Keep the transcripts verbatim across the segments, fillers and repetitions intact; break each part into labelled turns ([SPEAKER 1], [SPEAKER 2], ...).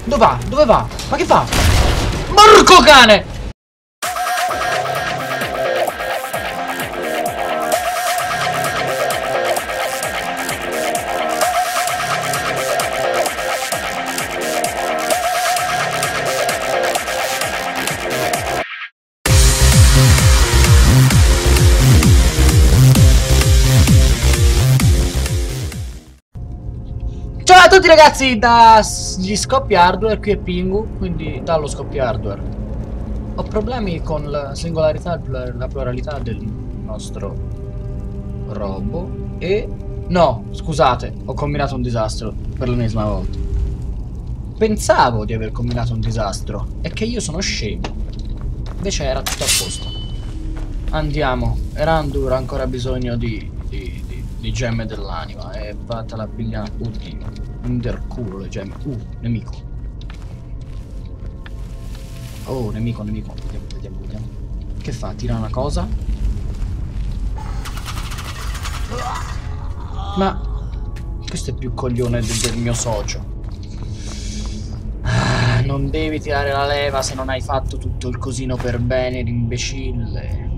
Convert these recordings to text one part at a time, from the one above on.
[SPEAKER 1] Dove va? Dove va? Ma che fa? Porco cane! Ciao a tutti ragazzi, dagli Scoppi Hardware, qui è Pingu, quindi dallo Scoppi Hardware. Ho problemi con la singolarità e la pluralità del nostro robot e... No, scusate, ho combinato un disastro per l'ennesima volta. Pensavo di aver combinato un disastro, è che io sono scemo. Invece era tutto a posto. Andiamo, Erandur ha ancora bisogno di... di, di, di gemme dell'anima e vattela a pigliare. Oddio. Interculo le gemme. Uh, nemico. Oh, nemico, nemico. Vediamo, vediamo, vediamo. Che fa? Tira una cosa? Ma questo è più coglione del, del mio socio. Ah, non devi tirare la leva se non hai fatto tutto il cosino per bene, l'imbecille.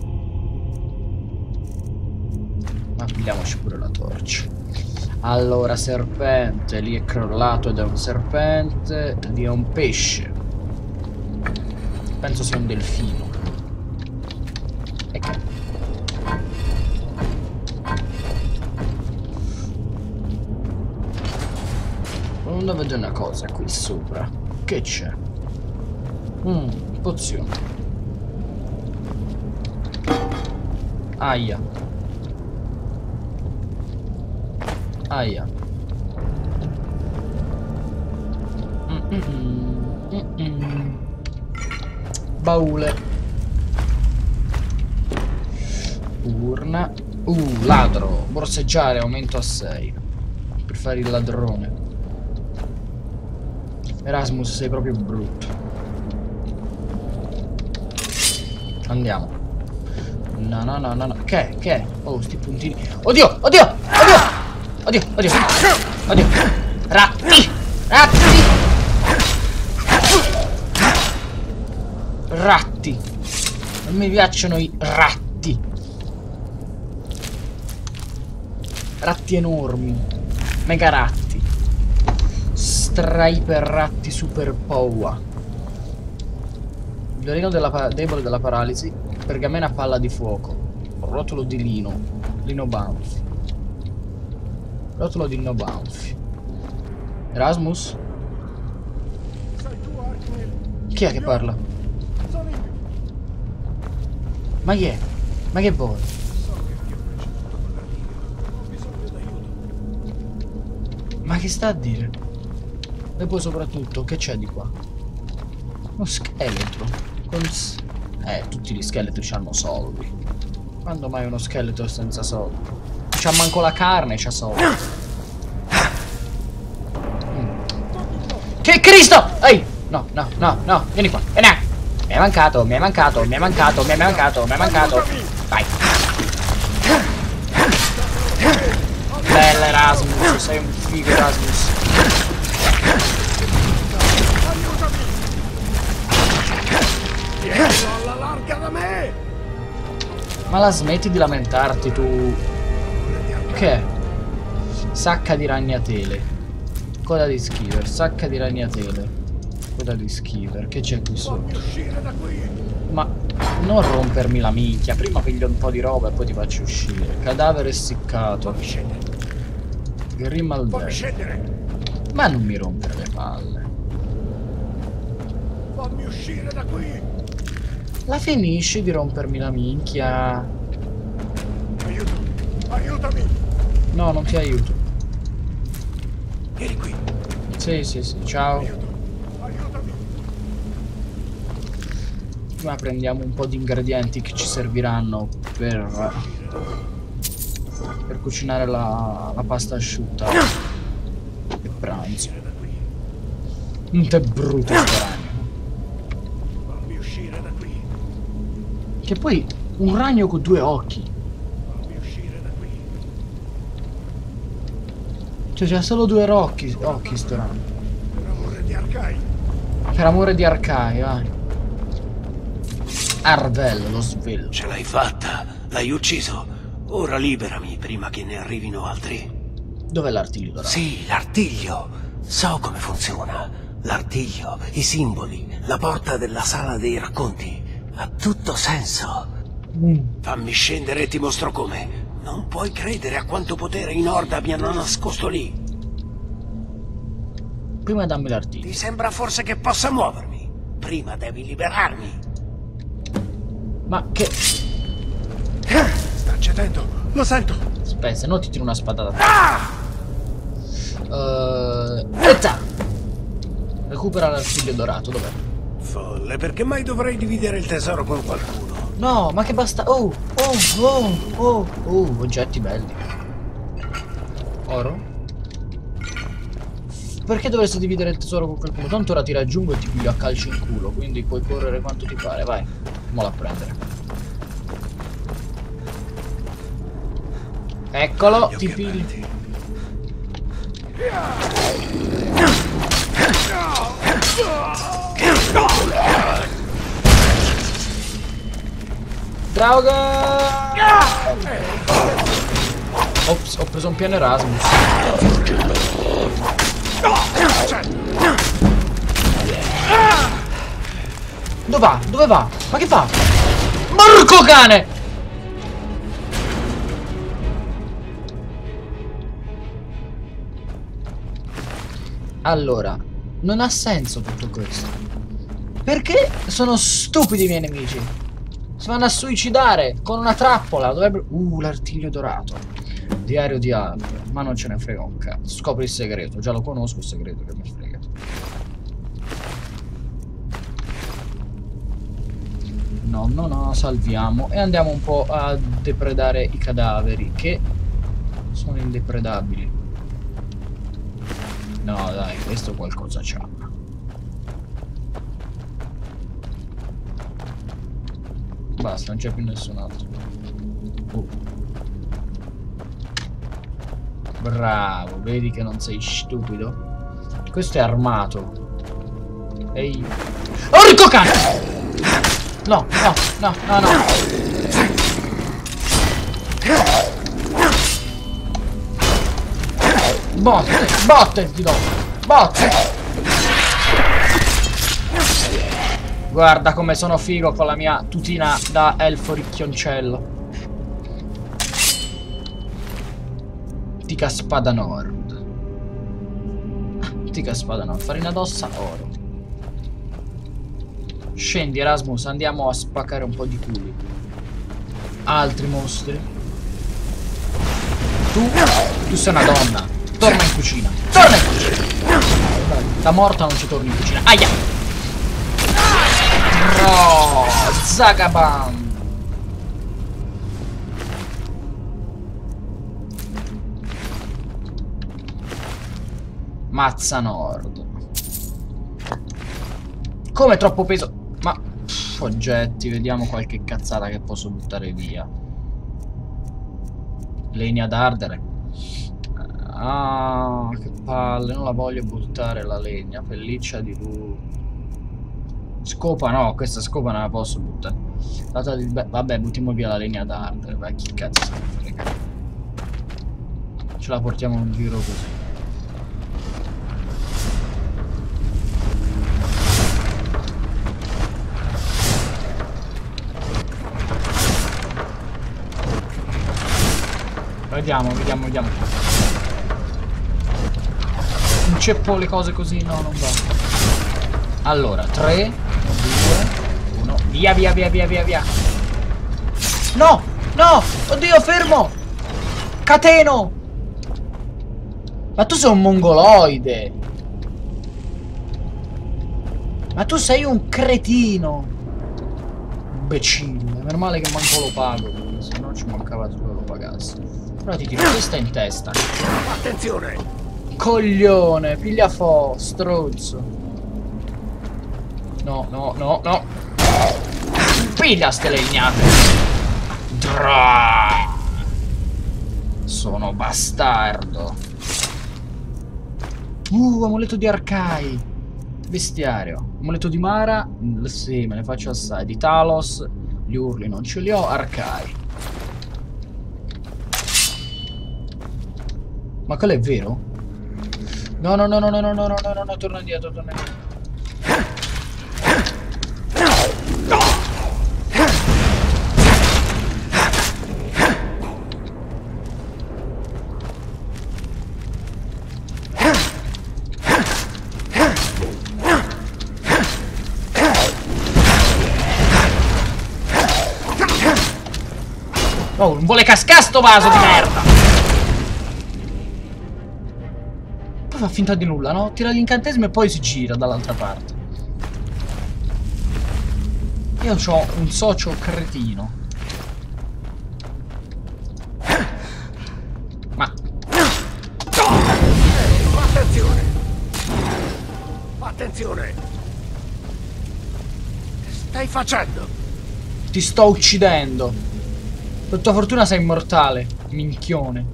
[SPEAKER 1] Ma pigliamoci pure la torcia. Allora, serpente, lì è crollato ed è un serpente, lì è un pesce. Penso sia un delfino. E che? Non vedo una cosa qui sopra. Che c'è? Mmm, pozione. Aia. Aia. Mm -mm -mm. Mm -mm. Baule. Urna. Uh, ladro. Borseggiare, aumento a sei. Per fare il ladrone. Erasmus, sei proprio brutto. Andiamo. No, no, no, no, no. Che? Che? Oh, sti puntini. Oddio, oddio, oddio. Oddio, oddio, oddio. Ratti, ratti. Ratti. Non mi piacciono i ratti. Ratti enormi. Mega ratti. Striper ratti super power. Violino della debole della paralisi. Pergamena palla di fuoco. Rotolo di lino. Lino bounce. Rotolo di no bounce. Erasmus? Chi è che parla? Ma chi è? Ma che vuoi? Ma che sta a dire? E poi soprattutto, che c'è di qua? Uno scheletro. Con... Eh, tutti gli scheletri hanno soldi. Quando mai uno scheletro senza soldi? C'ha manco la carne, c'ha soldi. Mm. Che Cristo! Ehi! No, no, no, no, vieni qua, vieni qua. Mi è mancato, mi è mancato, mi è mancato, mi è mancato, mi è mancato. Vai. Bella Erasmus, sei un figo Erasmus.
[SPEAKER 2] Alla larga da me!
[SPEAKER 1] Ma la smetti di lamentarti tu. Che è? Sacca di ragnatele. Coda di skiver. Sacca di ragnatele. Coda di skiver. Che c'è qui sotto? Ma non rompermi la minchia. Prima piglio un po' di roba e poi ti faccio uscire. Cadavere essiccato. Grimaldello. Ma non mi rompere le palle.
[SPEAKER 2] Fammi uscire da qui.
[SPEAKER 1] La finisci di rompermi la minchia.
[SPEAKER 2] Aiuto. Aiutami.
[SPEAKER 1] No, non ti aiuto.
[SPEAKER 2] Vieni qui.
[SPEAKER 1] Sì, sì, sì, ciao.
[SPEAKER 2] Aiuto. Aiutami.
[SPEAKER 1] Prima prendiamo un po' di ingredienti che ci serviranno per per cucinare la, la pasta asciutta e pranzo. Non t'è brutto sto ragno.
[SPEAKER 2] Fammi uscire da qui.
[SPEAKER 1] Che poi un ragno con due occhi. Cioè c'ha solo due occhi, occhi sto ragno.
[SPEAKER 2] Per amore di Arcade. Arcai.
[SPEAKER 1] Per amore di Arcai, vai. Arvel, lo svelo.
[SPEAKER 3] Ce l'hai fatta, l'hai ucciso. Ora liberami prima che ne arrivino altri.
[SPEAKER 1] Dov'è l'artiglio dorato?
[SPEAKER 3] Sì, l'artiglio. So come funziona. L'artiglio, i simboli, la porta della sala dei racconti. Ha tutto senso.
[SPEAKER 1] Mm.
[SPEAKER 3] Fammi scendere e ti mostro come. Non puoi credere a quanto potere i Nord abbiano nascosto lì.
[SPEAKER 1] Prima dammi l'artiglio.
[SPEAKER 3] Ti sembra forse che possa muovermi? Prima devi liberarmi.
[SPEAKER 1] Ma che...
[SPEAKER 2] Sta cedendo. Lo sento.
[SPEAKER 1] Aspetta, se no ti tiro una spadata. Ah! Uh... Aspetta! Recupera l'artiglio dorato, dov'è?
[SPEAKER 3] Folle, perché mai dovrei dividere il tesoro con qualcuno?
[SPEAKER 1] No, ma che basta... Oh, oh, oh, oh, oh, oggetti belli. Oro? Perché dovresti dividere il tesoro con qualcuno? Tanto ora ti raggiungo e ti piglio a calci in culo, quindi puoi correre quanto ti pare, vai. Mola a prendere. Eccolo, ti piglio. Drauga! Ops, ho preso un piano Erasmus. Dove va? Dove va? Ma che fa? Porco cane! Allora, non ha senso tutto questo. Perché sono stupidi i miei nemici? Si vanno a suicidare con una trappola. Dovrebbero... Uh, l'artiglio dorato. Diario di Alp. Ma non ce ne frega un cazzo. Scopri il segreto. Già lo conosco il segreto che mi frega. No, no, no, salviamo. E andiamo un po' a depredare i cadaveri, che sono indepredabili. No, dai, questo qualcosa c'ha. Basta, non c'è più nessun altro. Uh. Bravo, vedi che non sei stupido? Questo è armato. Ehi. Porco cane! No, no, no, no, no. Botte, botte ti do. Botte. Guarda come sono figo con la mia tutina da elfo ricchioncello. Tica spada nord. Tica spada nord. Farina d'ossa, oro. Scendi Erasmus, andiamo a spaccare un po' di culi. Altri mostri. Tu, tu sei una donna. Torna in cucina. Torna in cucina. Da morta non ci torni in cucina. Aia. No, Zagaban. Mazza nord. Come troppo peso. Ma pff, oggetti, vediamo qualche cazzata che posso buttare via. Legna d'ardere. Ah, che palle, non la voglio buttare la legna. Pelliccia di lupo. Scopa no, questa scopa non la posso buttare. Data di... Vabbè, buttiamo via la legna d'ardere. Vai, chi cazzo se ne frega. Ce la portiamo in giro così. Vediamo, vediamo, vediamo. Inceppo le cose così, no, non va. Allora, tre, due, uno. Via, via, via, via, via, via. No, no, oddio, fermo. Cateno. Ma tu sei un mongoloide. Ma tu sei un cretino. Imbecille. Meno male che manco lo pago, se no ci mancava solo lo pagassi. Però ti tiro questa in testa.
[SPEAKER 2] Attenzione!
[SPEAKER 1] Coglione, piglia fo, strozzo. No, no, no, no. Piglia ste legnate. Dra. Sono bastardo. Uh, amuleto di Arcai. Bestiario. Amuleto di Mara. Sì, me ne faccio assai. Di Talos. Gli urli non ce li ho. Arcai. Ma quello è vero? No, no, no, no, no, no, no, no, no, no, torna indietro, torna indietro. Oh, non vuole cascare sto vaso di merda! Poi fa finta di nulla, no? Tira l'incantesimo e poi si gira dall'altra parte. Io ho un socio cretino. Ma...
[SPEAKER 2] Attenzione! Attenzione! Che stai facendo?
[SPEAKER 1] Ti sto uccidendo. Per tua fortuna sei immortale, minchione.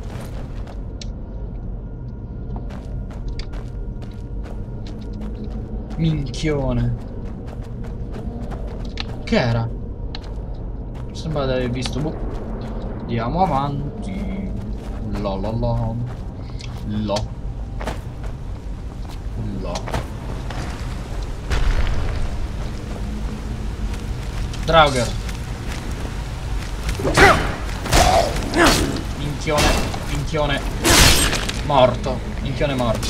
[SPEAKER 1] Minchione. Che era? Sembra di aver visto. Boh. Andiamo avanti. Lo lo lo. Lo. Lo. Draugr. Minchione. Minchione. Morto. Minchione morto.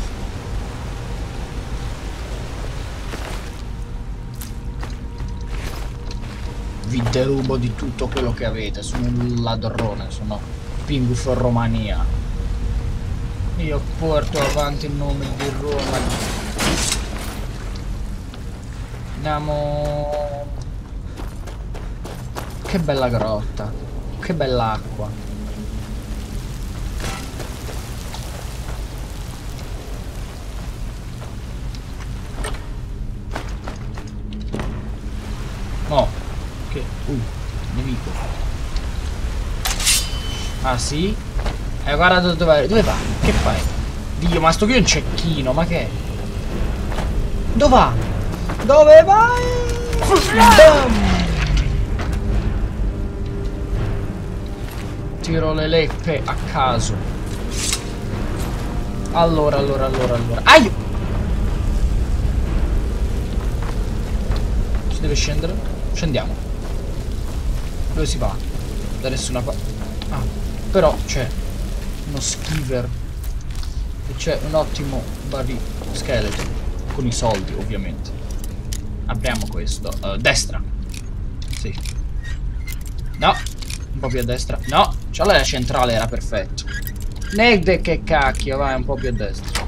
[SPEAKER 1] Vi derubo di tutto quello che avete. Sono un ladrone. Sono Pingus Romania. Io porto avanti il nome di Roma. Andiamo. Che bella grotta. Che bella acqua. Oh. Che? Uh, nemico. Ah sì? Eh guarda dove, dove va? Che fai? Dio, ma sto qui è un cecchino, ma che? Dove va? Dove vai? Bam! Tiro le leppe a caso. Allora, allora, allora, allora. Aio! Si deve scendere? Scendiamo. Dove si va? Da nessuna parte. Ah, però c'è uno skiver. E c'è un ottimo baril scheletro. Con i soldi, ovviamente. Apriamo questo. Uh, destra. Sì. No. Un po' più a destra. No. C'è la centrale, era perfetto. Negde che cacchio, vai un po' più a destra.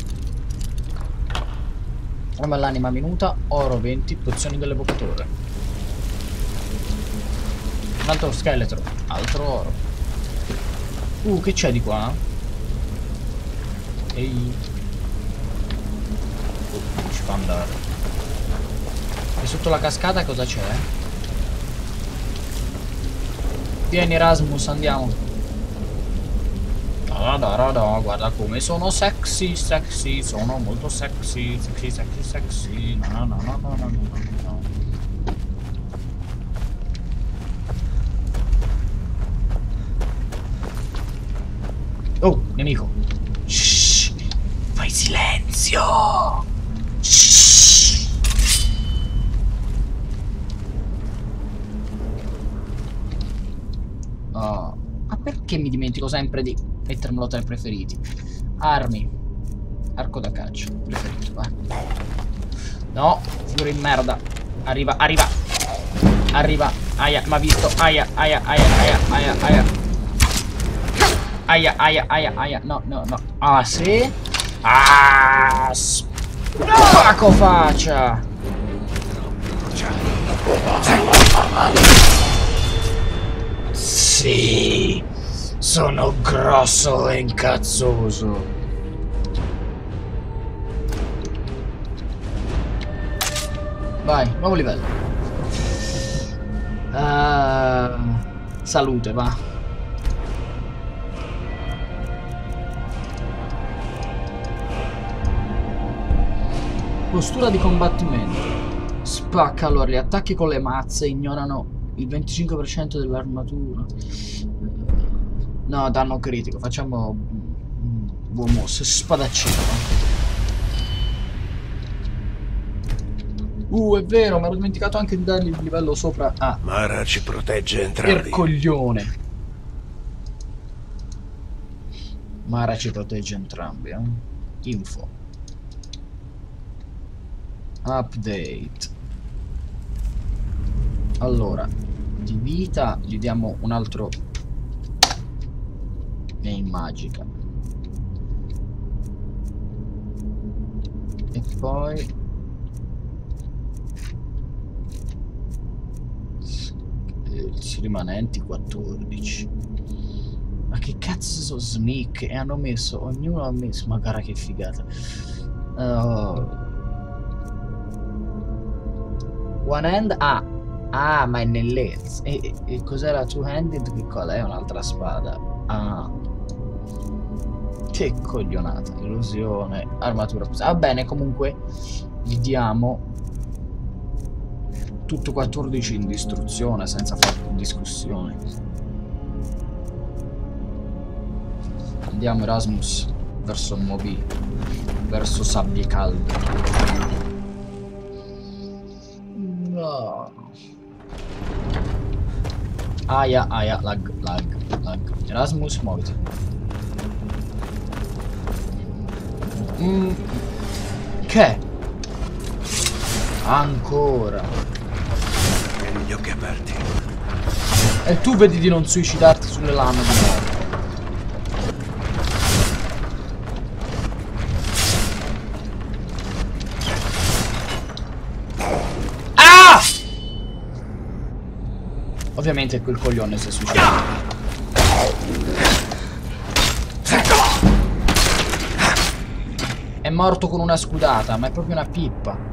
[SPEAKER 1] Arma all'anima minuta, oro venti, pozioni dell'evocatore. Un altro scheletro, altro oro. Uh, che c'è di qua? Ehi. Uh, non ci fa andare. E sotto la cascata cosa c'è? Vieni Rasmus, andiamo. Da da da da, guarda come sono sexy, sexy, sono molto sexy, sexy, sexy, sexy. No, no, no, no, no, no, no. Oh, nemico. Shh, fai silenzio. Shh. Oh. Ma perché mi dimentico sempre di mettermelo tra i preferiti? Armi. Arco da caccia. Preferito, vai. No, figura in merda. Arriva, arriva. Arriva. Aia, m'ha visto. Aia, aia, aia, aia, aia, aia. Aia, aia, aia, aia. No, no, no. Ah, sì? Ah, spacco faccia. Sì, sono grosso e incazzoso. Vai, nuovo livello. Uh, salute, va. Postura di combattimento. Spacca. Allora, gli attacchi con le mazze ignorano il venticinque per cento dell'armatura. No, danno critico. Facciamo buon mosse. Spadaccino. Uh, è vero, mi ero dimenticato anche di dargli il livello sopra. Ah,
[SPEAKER 3] Mara ci protegge entrambi.
[SPEAKER 1] per coglione. Mara ci protegge entrambi, eh? Info. Update. Allora, di vita gli diamo un altro main magica. E poi rimanenti quattordici. Ma che cazzo sono sneak? E hanno messo, ognuno ha messo, ma cara che figata. uh, One hand. Ah, ah, ma è nell'Ez. E, e, e cos'era two handed? Che cosa è? Un'altra spada. Ah, che coglionata. Illusione, armatura. Va bene, comunque gli diamo tutto quattordici in distruzione senza fare discussioni. Andiamo Erasmus verso Moby, verso sabbie calde. No. Aia, aia, lag, lag, lag. Erasmus, muoviti. Mm. Che? Ancora.
[SPEAKER 3] Gli occhi aperti.
[SPEAKER 1] E tu vedi di non suicidarti sulle lame di nuovo. Ah! Ovviamente quel coglione si è suicidato. È morto con una scudata, ma è proprio una pippa.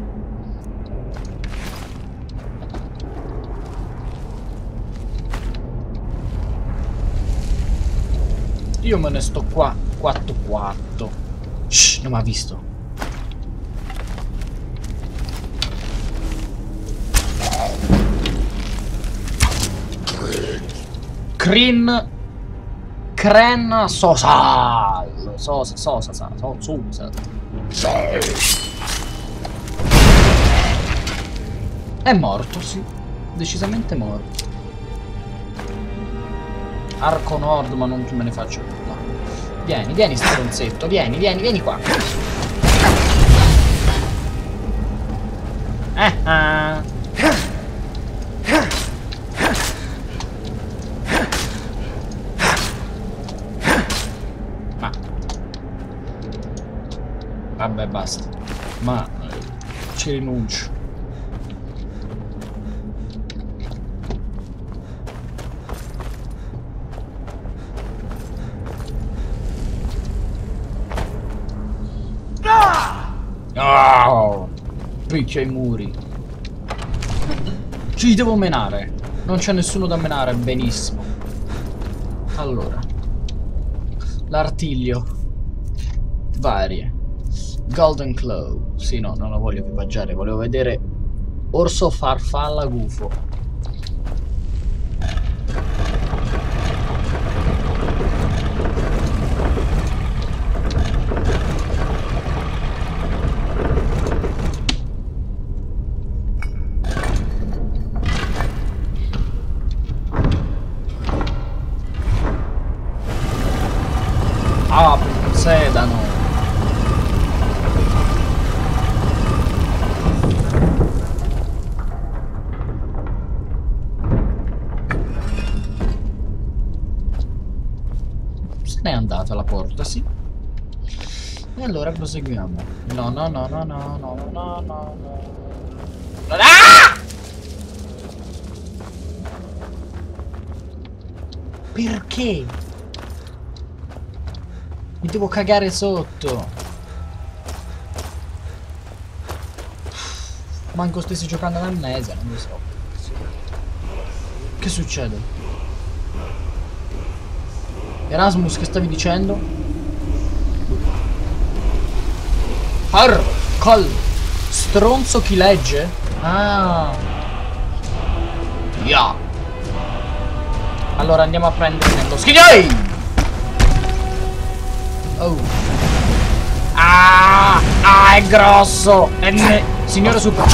[SPEAKER 1] Io me ne sto qua quattro quattro. Shh, non mi ha visto. Crin Cren Sosa Sosa Sosa Sosa Sosa È morto, sì. Decisamente morto. Arco nord, ma non me ne faccio. No. Vieni, vieni stronzetto, vieni, vieni, vieni qua. Eh, ah. Ma vabbè, basta. Ma ci rinuncio. Oh, picchia i muri. Ci devo menare. Non c'è nessuno da menare. Benissimo. Allora, l'artiglio varie. Golden Claw. Sì, no, non la voglio equipaggiare. Volevo vedere orso, farfalla, gufo. Ah, sedano. Se n'è andata la porta, sì. E allora proseguiamo. No, no, no, no, no, no, no, no, no. Ah! Perché? Mi devo cagare sotto. Manco stessi giocando ad Amnesia, non lo so. Che succede? Erasmus, che stavi dicendo? Ar, col, Stronzo chi legge? Ah. Yeah. Allora andiamo a prendere nello schiglioi. Oh. Ah, ah, è grosso. È ne... Signore super.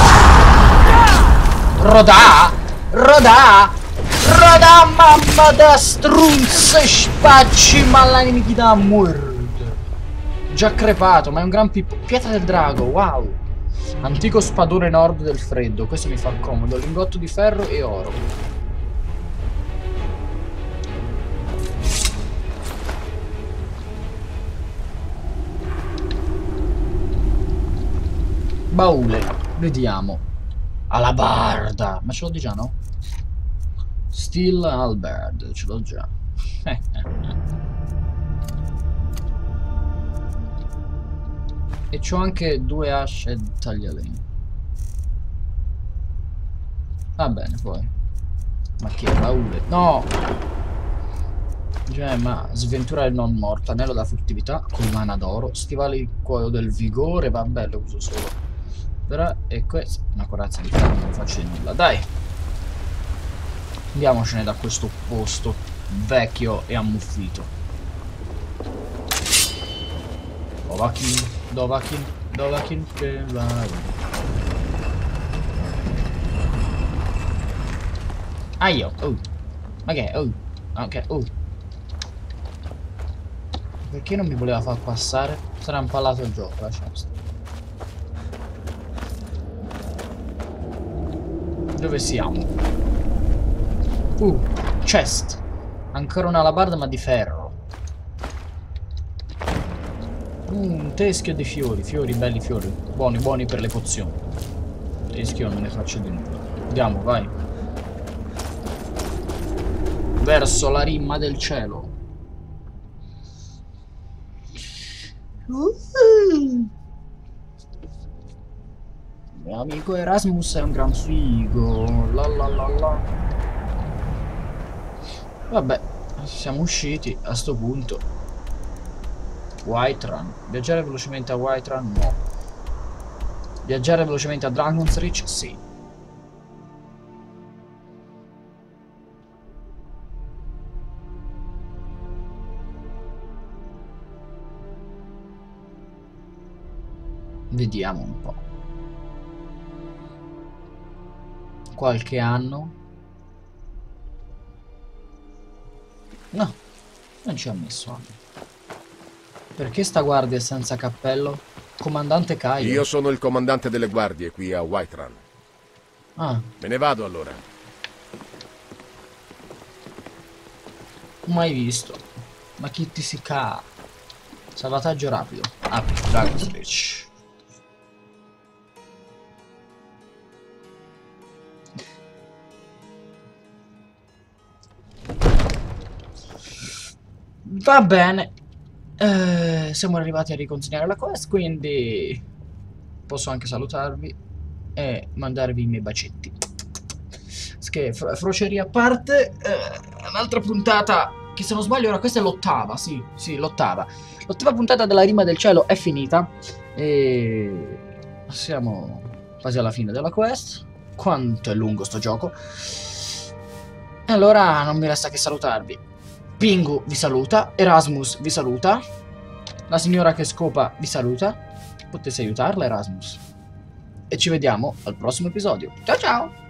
[SPEAKER 1] Rodà? Rodà? Rodà, mamma da strunze spacci malani da murd. Già crepato, ma è un gran pippo. Pietra del drago, wow. Antico spadone nord del freddo. Questo mi fa comodo. Lingotto di ferro e oro. Baule, vediamo. Alabarda, ma ce l'ho di già, no? Steel Halberd, ce l'ho già. E c'ho anche due asce taglialegno. Va bene, poi. Ma che baule? No! Gemma, sventura del non morto, anello da furtività, collana d'oro, stivali di cuoio del vigore, va bello, uso solo. Però è questo, una corazza di ferro, non faccio di nulla, dai. Andiamocene da questo posto vecchio e ammuffito. Dovakin, Dovakin, Dovakin, che vai. Ah io, oh. Ma che, oh. Ok, oh. Perché non mi voleva far passare? Sarà impallato il gioco, lasciamo stare. Dove siamo? Uh, chest. Ancora una alabarda ma di ferro. Uh, un teschio di fiori, fiori, belli fiori. Buoni, buoni per le pozioni. Teschio non ne faccio di nulla. Andiamo, vai. Verso la rimma del cielo. Uh. Mio amico Erasmus è un gran figo. La la la la. Vabbè, siamo usciti a sto punto. Whiterun. Viaggiare velocemente a Whiterun? No. Viaggiare velocemente a Dragon's Reach? Sì. Vediamo un po'. Qualche anno? No, non ci ha messo anni. Perché sta guardia è senza cappello? Comandante Caio.
[SPEAKER 2] Io sono il comandante delle guardie qui a Whiterun.
[SPEAKER 1] Ah.
[SPEAKER 2] Me ne vado allora.
[SPEAKER 1] Mai visto. Ma chi ti si ca? Salvataggio rapido. Ah, Dragon's Reach. Va bene. Eh, siamo arrivati a riconsegnare la quest, quindi posso anche salutarvi e mandarvi i miei bacetti. Che fro froceria a parte, eh, un'altra puntata che, se non sbaglio, ora questa è l'ottava, sì, sì, l'ottava. L'ottava puntata della Rima del Cielo è finita e siamo quasi alla fine della quest. Quanto è lungo sto gioco. E allora non mi resta che salutarvi. Pingu vi saluta, Erasmus vi saluta, la signora che scopa vi saluta. Potete aiutarla, Erasmus? E ci vediamo al prossimo episodio. Ciao ciao!